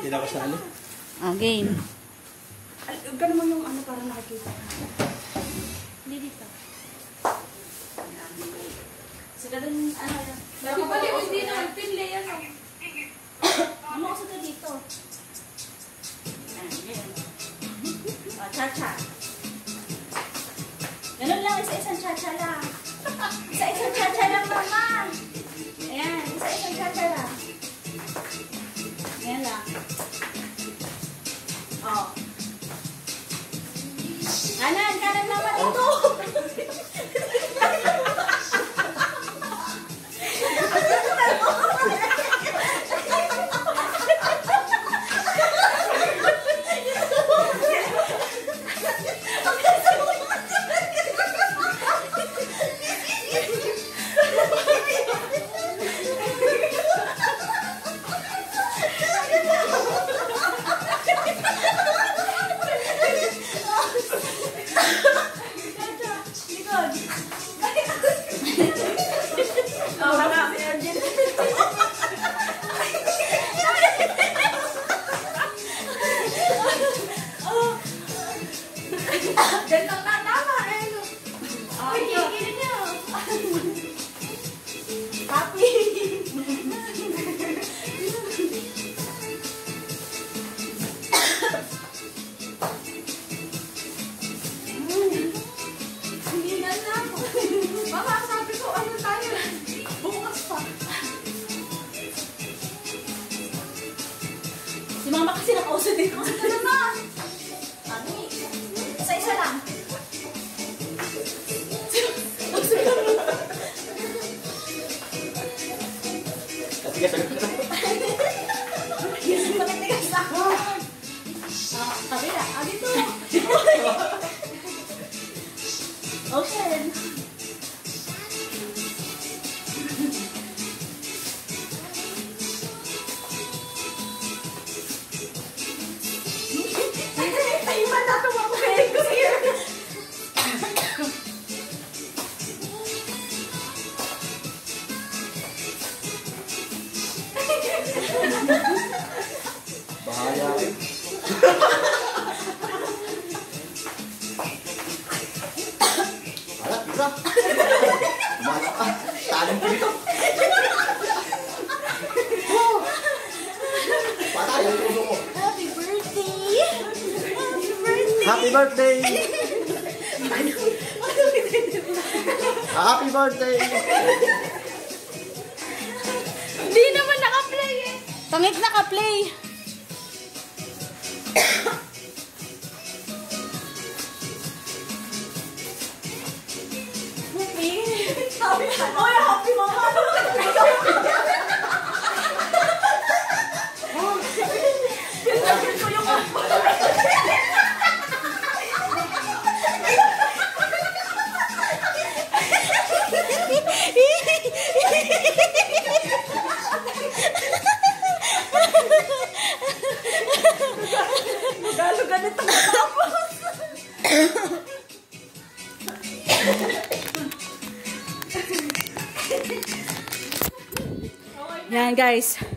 Hindi na kasali. Oh, game. Ganun mo yung ano para nakikita. Hindi dito. Sila dun, ano yan. Bago pala hindi na magpinli yan. Ano kasi ka dito? Cha-cha. Ganun lang, isa-isang cha-cha lang. Isa-isang cha-cha lang, mama. Ayan, isa-isang cha-cha lang. Ayan lang. Oh. Kanan naman ito. Si mama kasi nakauso din ko. Ito naman. Isa-isa lang. Katigas agad ka na. Matitigas ako. Kabila. Dito. Open. Bahaya rin. Alat, isa. Umala ka. Taling ko dito. Patay ang puso ko. Happy birthday! Happy birthday! Happy birthday! Happy birthday! Hindi naman naka-play eh. Pangit naka-play. Happy mama! Ko yung Magalo ganito ang tapos. Yan guys.